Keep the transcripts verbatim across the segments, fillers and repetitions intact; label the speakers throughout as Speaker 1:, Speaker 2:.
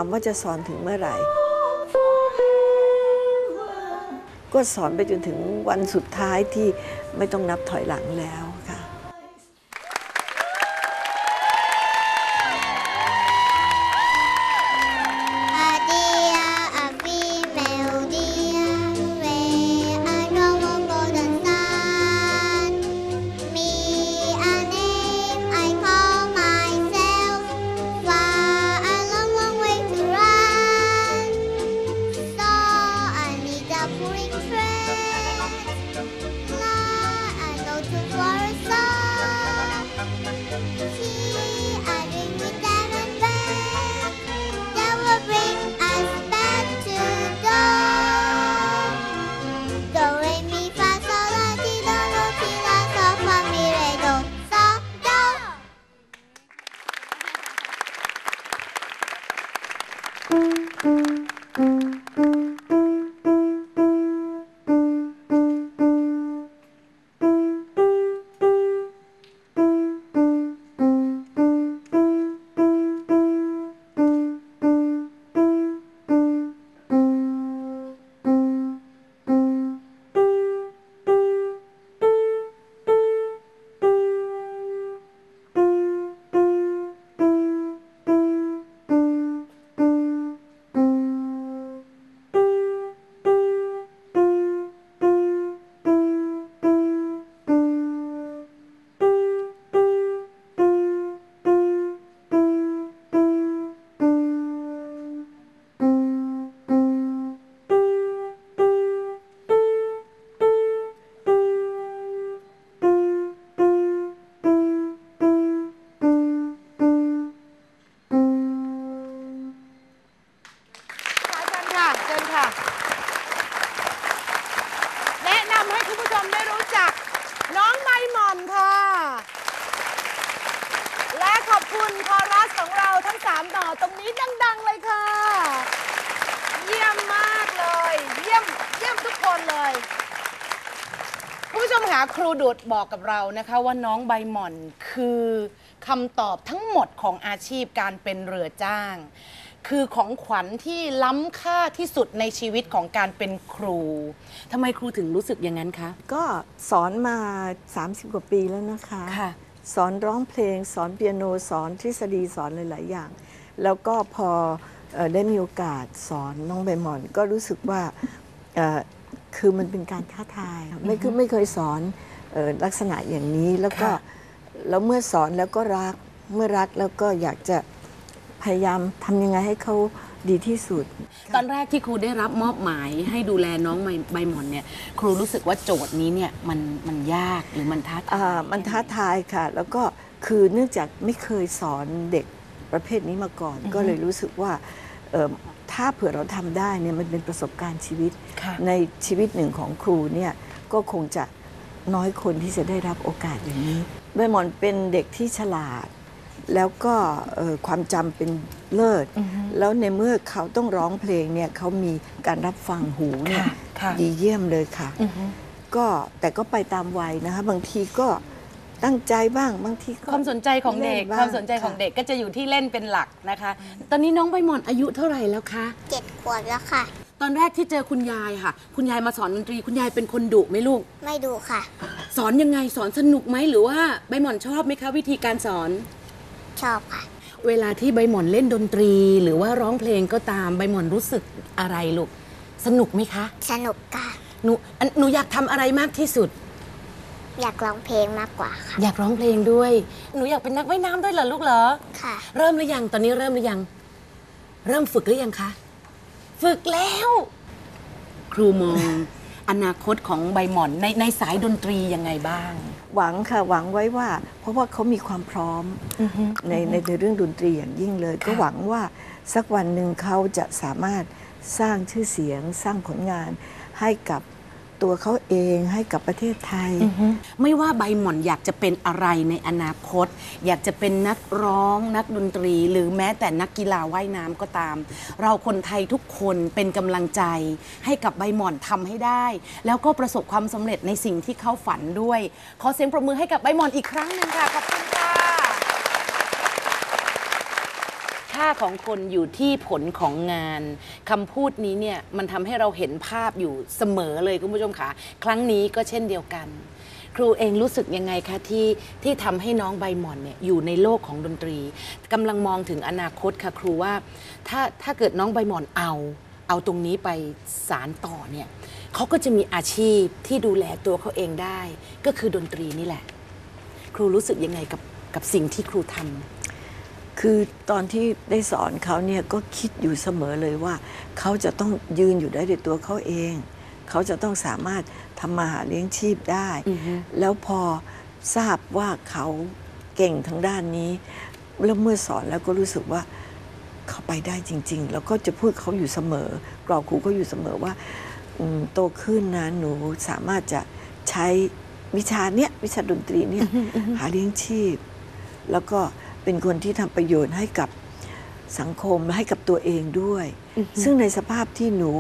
Speaker 1: ว่าจะสอนถึงเมื่อไหร่ก็สอนไปจนถึงวันสุดท้ายที่ไม่ต้องนับถอยหลังแล้วค่ะ
Speaker 2: ครูดุดบอกกับเรานะคะว่าน้องใบหม่อนคือคำตอบทั้งหมดของอาชีพการเป็นเรือจ้างคือของขวัญที่ล้ำค่าที่สุดในชีวิตของการเป็นครูทำไมครูถึงรู้สึกอย่างนั้นคะ
Speaker 1: ก็สอนมาสามสิบกว่าปีแล้วนะคะค่ะสอนร้องเพลงสอนเปียโนสอนทฤษฎีสอนหลายๆอย่างแล้วก็พอได้มีโอกาสสอนน้องใบหม่อนก็รู้สึกว่าคือมันเป็นการท้าทายไม่คือไม่เคยสอนลักษณะอย่างนี้แล้วก็แล้วเมื่อสอนแล้วก็รักเมื่อรักแล้วก็อยากจะพยายามทำยังไงให้เขาดีที่สุด
Speaker 2: ตอนแรกที่ครูได้รับมอบหมายให้ดูแลน้องใบหม่อนเนี่ยครูรู้สึกว่าโจทย์นี้เนี่ยมันมันยากหรือมันท้าทาย
Speaker 1: มันท้าทายค่ะแล้วก็คือเนื่องจากไม่เคยสอนเด็กประเภทนี้มาก่อนก็เลยรู้สึกว่าถ้าเผื่อเราทำได้เนี่ยมันเป็นประสบการณ์ชีวิตในชีวิตหนึ่งของครูเนี่ยก็คงจะน้อยคนที่จะได้รับโอกาสอย่างนี้ใบหม่อนเป็นเด็กที่ฉลาดแล้วก็ความจำเป็นเลิศแล้วในเมื่อเขาต้องร้องเพลงเนี่ยเขามีการรับฟังหูเนี่ยดีเยี่ยมเลยค่ะก็แต่ก็ไปตามวัยนะคะบางทีก็ตั้งใจบ้างบางที
Speaker 2: ความสนใจของเด็กความสนใจของเด็กก็จะอยู่ที่เล่นเป็นหลักนะคะตอนนี้น้องใบหม่อนอายุเท่าไหร่แล้วคะ
Speaker 3: เจ็ดขวบแล้วค่ะ
Speaker 2: ตอนแรกที่เจอคุณยายค่ะคุณยายมาสอนดนตรีคุณยายเป็นคนดุไหมลูก
Speaker 3: ไม่ดุค่ะ
Speaker 2: สอนยังไงสอนสนุกไหมหรือว่าใบหม่อนชอบไหมคะวิธีการสอน
Speaker 3: ชอบค่ะ
Speaker 2: เวลาที่ใบหม่อนเล่นดนตรีหรือว่าร้องเพลงก็ตามใบหม่อนรู้สึกอะไรลูกสนุกไหมคะ
Speaker 3: สนุกค่ะ
Speaker 2: หนูหนูอยากทำอะไรมากที่สุด
Speaker 3: อยากร้องเพลงมากกว่าค่ะ
Speaker 2: อยากร้องเพลงด้วยหนูอยากเป็นนักว่ายน้ำด้วยเหรอลูกเหรอ
Speaker 3: ค่ะ
Speaker 2: เริ่มหรือยังตอนนี้เริ่มหรือยังเริ่มฝึกหรือยังคะฝึกแล้วครูมองอนาคตของใบหม่อนในในสายดนตรียังไงบ้าง
Speaker 1: หวังค่ะหวังไว้ว่าเพราะว่าเขามีความพร้อมในในเรื่องดนตรีอย่างยิ่งเลยก็หวังว่าสักวันหนึ่งเขาจะสามารถสร้างชื่อเสียงสร้างผลงานให้กับตัวเขาเองให้กับประเทศไทย
Speaker 2: ไม่ว่าใบหม่อนอยากจะเป็นอะไรในอนาคตอยากจะเป็นนักร้องนักดนตรีหรือแม้แต่นักกีฬาว่ายน้ำก็ตามเราคนไทยทุกคนเป็นกำลังใจให้กับใบหม่อนทำให้ได้แล้วก็ประสบความสำเร็จในสิ่งที่เขาฝันด้วยขอเสียงปรบมือให้กับใบหม่อนอีกครั้งหนึ่งค่ะขอบคุณค่ะคค่าของคนอยู่ที่ผลของงานคำพูดนี้เนี่ยมันทำให้เราเห็นภาพอยู่เสมอเลยคุณผู้ชมค่ะครั้งนี้ก็เช่นเดียวกันครูเองรู้สึกยังไงคะที่ที่ทำให้น้องใบหม่อนเนี่ยอยู่ในโลกของดนตรีกำลังมองถึงอนาคตค่ะครูว่าถ้าถ้าเกิดน้องใบหม่อนเอาเอาตรงนี้ไปสารต่อเนี่ยเขาก็จะมีอาชีพที่ดูแลตัวเขาเองได้ก็คือดนตรีนี่แหละครูรู้สึกยังไงกับกับสิ่งที่ครูทำ
Speaker 1: คือตอนที่ได้สอนเขาเนี่ยก็คิดอยู่เสมอเลยว่าเขาจะต้องยืนอยู่ได้ด้วยตัวเขาเองเขาจะต้องสามารถทำมาหาเลี้ยงชีพได้ mm-hmm. แล้วพอทราบว่าเขาเก่งทางด้านนี้แล้วเมื่อสอนแล้วก็รู้สึกว่าเขาไปได้จริงๆแล้วก็จะพูดเขาอยู่เสมอกรอบครูก็อยู่เสมอว่าโตขึ้นนะหนูสามารถจะใช้วิชาเนี้ยวิชาดนตรีเนี่ย mm-hmm. หาเลี้ยงชีพแล้วก็เป็นคนที่ทำประโยชน์ให้กับสังคมและให้กับตัวเองด้วย mm-hmm. ซึ่งในสภาพที่หนู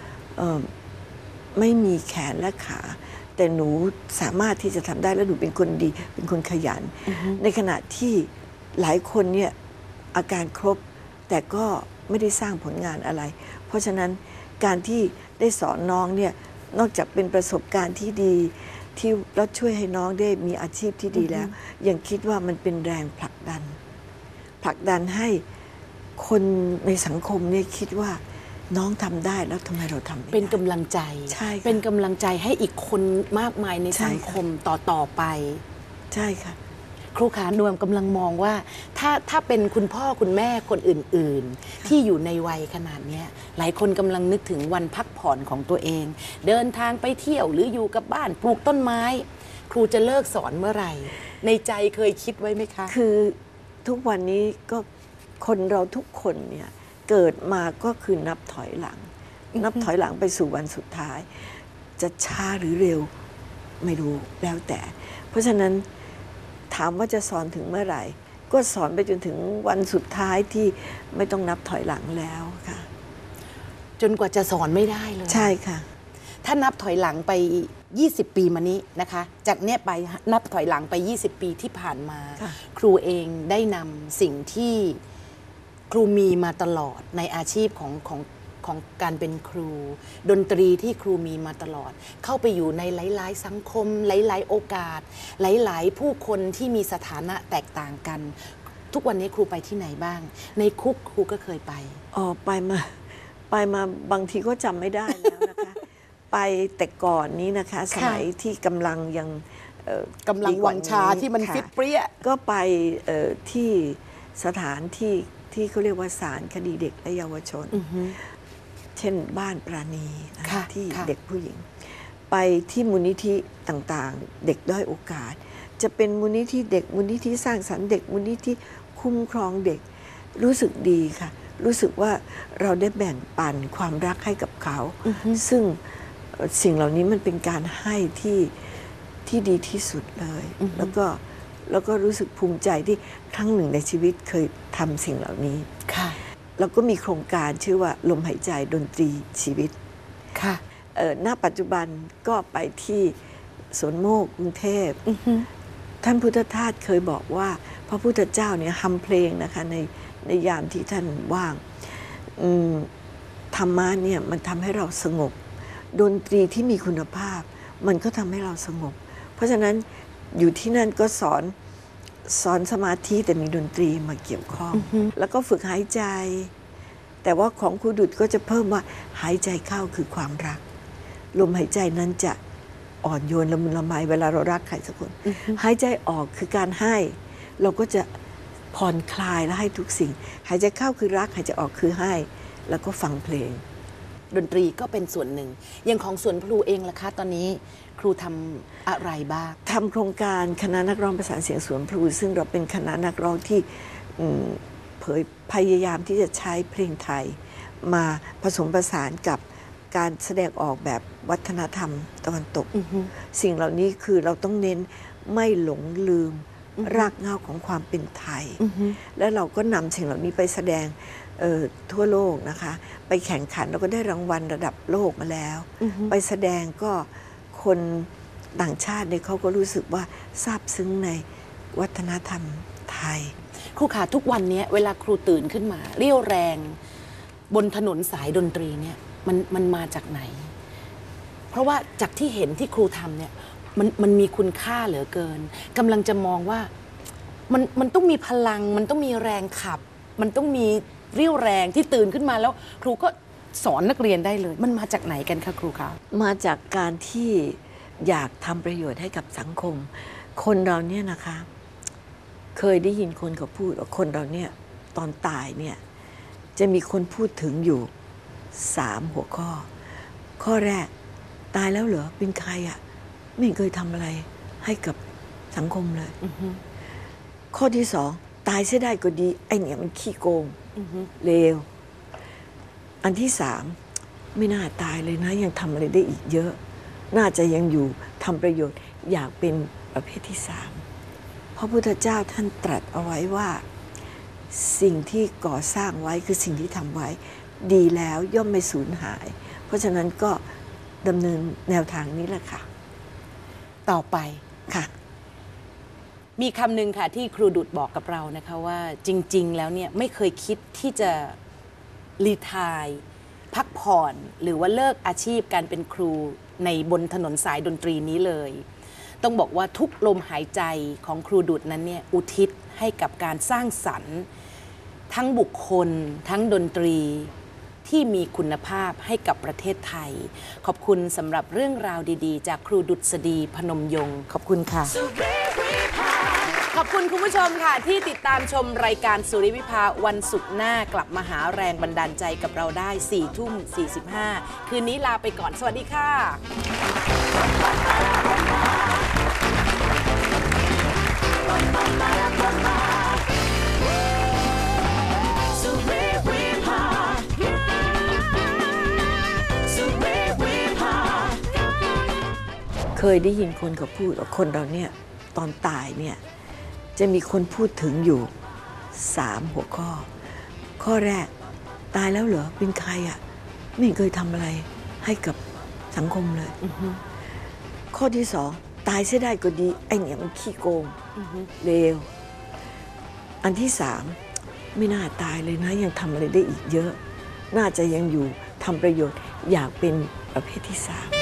Speaker 1: ไม่มีแขนและขาแต่หนูสามารถที่จะทำได้และหนูเป็นคนดีเป็นคนขยัน mm-hmm. ในขณะที่หลายคนเนี่ยอาการครบแต่ก็ไม่ได้สร้างผลงานอะไรเพราะฉะนั้นการที่ได้สอนน้องเนี่ยนอกจากเป็นประสบการณ์ที่ดีที่แล้วช่วยให้น้องได้มีอาชีพที่ดีแล้ว mm-hmm. ยังคิดว่ามันเป็นแรงผลักดันผลักดันให้คนในสังคมเนี่ยคิดว่าน้องทำได้แล้วทำไมเราทำไม่ได้
Speaker 2: เป็นกำลังใจเป็นกำลังใจให้อีกคนมากมายในสังคมต่อต่อไป
Speaker 1: ใช่ค่ะ
Speaker 2: ครูขานวมกำลังมองว่าถ้าถ้าเป็นคุณพ่อคุณแม่คนอื่นๆที่อยู่ในวัยขนาดนี้หลายคนกำลังนึกถึงวันพักผ่อนของตัวเองเดินทางไปเที่ยวหรืออยู่กับบ้านปลูกต้นไม้ครูจะเลิกสอนเมื่อไหร่ในใจเคยคิดไว้ไหมคะ
Speaker 1: คือทุกวันนี้ก็คนเราทุกคนเนี่ยเกิดมาก็คือนับถอยหลัง นับถอยหลังไปสู่วันสุดท้ายจะช้าหรือเร็วไม่รู้แล้วแต่เพราะฉะนั้นถามว่าจะสอนถึงเมื่อไหร่ก็สอนไปจนถึงวันสุดท้ายที่ไม่ต้องนับถอยหลังแล้วค่ะ
Speaker 2: จนกว่าจะสอนไม่ได้เลย
Speaker 1: ใช่ค่ะ
Speaker 2: ถ้านับถอยหลังไปยี่สิบปีมานี้นะคะจากเนี้ยไปนับถอยหลังไปยี่สิบปีที่ผ่านมาครูเองได้นำสิ่งที่ครูมีมาตลอดในอาชีพของของของการเป็นครูดนตรีที่ครูมีมาตลอดเข้าไปอยู่ในหลายๆสังคมหลายๆโอกาสหลายๆผู้คนที่มีสถานะแตกต่างกันทุกวันนี้ครูไปที่ไหนบ้างในคุกครูก็เคยไป
Speaker 1: อ๋อไปมาไปมาบางทีก็จำไม่ได้แล้วนะคะไปแต่ก่อนนี้นะคะสมัยที่กำลังยัง
Speaker 2: กำลังวังชาที่มันฟิตเปรี้ย
Speaker 1: ก็ไปที่สถานที่ที่เขาเรียกว่าศาลคดีเด็กและเยาวชนเช่นบ้านปราณีที่เด็กผู้หญิงไปที่มูลนิธิต่างๆเด็กด้อยโอกาสจะเป็นมูลนิธิเด็กมูลนิธิสร้างสรรค์เด็กมูลนิธิคุ้มครองเด็กรู้สึกดีค่ะรู้สึกว่าเราได้แบ่งปันความรักให้กับเขาซึ่งสิ่งเหล่านี้มันเป็นการให้ที่ที่ดีที่สุดเลยแล้วก็แล้วก็รู้สึกภูมิใจที่ครั้งหนึ่งในชีวิตเคยทำสิ่งเหล่านี้
Speaker 2: ค่ะ
Speaker 1: แล้วก็มีโครงการชื่อว่าลมหายใจดนตรีชีวิต
Speaker 2: ค่ะ
Speaker 1: เอ่อณปัจจุบันก็ไปที่สวนโมกกรุงเทพท่านพุทธทาสเคยบอกว่าพระพุทธเจ้าเนี่ยฮัมเพลงนะคะในในยามที่ท่านว่างธรรมะเนี่ยมันทำให้เราสงบดนตรีที่มีคุณภาพมันก็ทำให้เราสงบเพราะฉะนั้นอยู่ที่นั่นก็สอนสอนสมาธิแต่มีดนตรีมาเกี่ยวข้อง uh-huh. แล้วก็ฝึกหายใจแต่ว่าของครูดุจก็จะเพิ่มว่าหายใจเข้าคือความรักลมหายใจนั้นจะอ่อนโยนละมุนละไมเวลาเรารักใครสักคน uh-huh. หายใจออกคือการให้เราก็จะผ่อนคลายและให้ทุกสิ่งหายใจเข้าคือรักหายใจออกคือให้แล้วก็ฟังเพลง
Speaker 2: ดนตรีก็เป็นส่วนหนึ่งอย่างของสวนพลูเองล่ะคะตอนนี้ครูทำอะไรบ้าง
Speaker 1: ทำโครงการคณะนักร้องประสานเสียงสวนพลูซึ่งเราเป็นคณะนักร้องที่เผยพยายามที่จะใช้เพลงไทยมาผสมผสานกับการแสดงออกแบบวัฒนธรรมตะวันตก uh-huh. สิ่งเหล่านี้คือเราต้องเน้นไม่หลงลืม uh-huh. รากเหง้าของความเป็นไทย uh-huh. และเราก็นำสิ่งเหล่านี้ไปแสดงทั่วโลกนะคะไปแข่งขันแล้วก็ได้รางวัลระดับโลกมาแล้ว uh-huh. ไปแสดงก็คนต่างชาติเนี่ยเขาก็รู้สึกว่าซาบซึ้งในวัฒนธรรมไทย
Speaker 2: ครูขาทุกวันนี้เวลาครูตื่นขึ้นมาเรี่ยวแรงบนถนนสายดนตรีเนี่ยมันมันมาจากไหน เพราะว่าจากที่เห็นที่ครูทำเนี่ยมันมันมีคุณค่าเหลือเกินกำลังจะมองว่ามันมันต้องมีพลังมันต้องมีแรงขับ มันต้องมีเรี่ยวแรงที่ตื่นขึ้นมาแล้วครูก็สอนนักเรียนได้เลยมันมาจากไหนกันคะครูคะ
Speaker 1: มาจากการที่อยากทำประโยชน์ให้กับสังคมคนเราเนี่ยนะคะเคยได้ยินคนเขาพูดว่าคนเราเนี่ยตอนตายเนี่ยจะมีคนพูดถึงอยู่สามหัวข้อข้อแรกตายแล้วเหรอเป็นใครอ่ะไม่เคยทำอะไรให้กับสังคมเลย uh-huh. ข้อที่สองตายเสียได้ก็ดีไอเนี่ยมันขี้โกง uh-huh. เลวอันที่สามไม่น่าตายเลยนะยังทำอะไรได้อีกเยอะน่าจะยังอยู่ทำประโยชน์อยากเป็นประเภทที่สามพระพุทธเจ้าท่านตรัสเอาไว้ว่าสิ่งที่ก่อสร้างไว้คือสิ่งที่ทำไว้ดีแล้วย่อมไม่สูญหายเพราะฉะนั้นก็ดำเนินแนวทางนี้แหละค่ะ
Speaker 2: ต่อไป
Speaker 1: ค่ะ
Speaker 2: มีคำหนึ่งค่ะที่ครูดุจบอกกับเรานะคะว่าจริงๆแล้วเนี่ยไม่เคยคิดที่จะรีไทร์พักผ่อนหรือว่าเลิกอาชีพการเป็นครูในบนถนนสายดนตรีนี้เลยต้องบอกว่าทุกลมหายใจของครูดุจนั้นเนี่ยอุทิศให้กับการสร้างสรรค์ทั้งบุคคลทั้งดนตรีที่มีคุณภาพให้กับประเทศไทยขอบคุณสำหรับเรื่องราวดีๆจากครูดุษฎีพนมยงค์ขอบคุณค่ะขอบคุณคุณผู้ชมค่ะที่ติดตามชมรายการสุริวิภาวันศุกร์หน้ากลับมาหาแรงบันดาลใจกับเราได้สี่ทุ่มสี่สิบห้าคืนนี้ลาไปก่อนสวัสดีค่ะ
Speaker 1: เคยได้ยินคนเขาพูดว่าคนเราเนี่ยตอนตายเนี่ยจะมีคนพูดถึงอยู่สามหัวข้อข้อแรกตายแล้วเหรอเป็นใครอ่ะไม่เคยทำอะไรให้กับสังคมเลย uh-huh. ข้อที่สองตายเสียได้ก็ดีไอเนี่ยมันขี้โกง uh-huh. เลวอันที่สามไม่น่าตายเลยนะยังทำอะไรได้อีกเยอะน่าจะยังอยู่ทำประโยชน์อยากเป็นประเภทที่สาม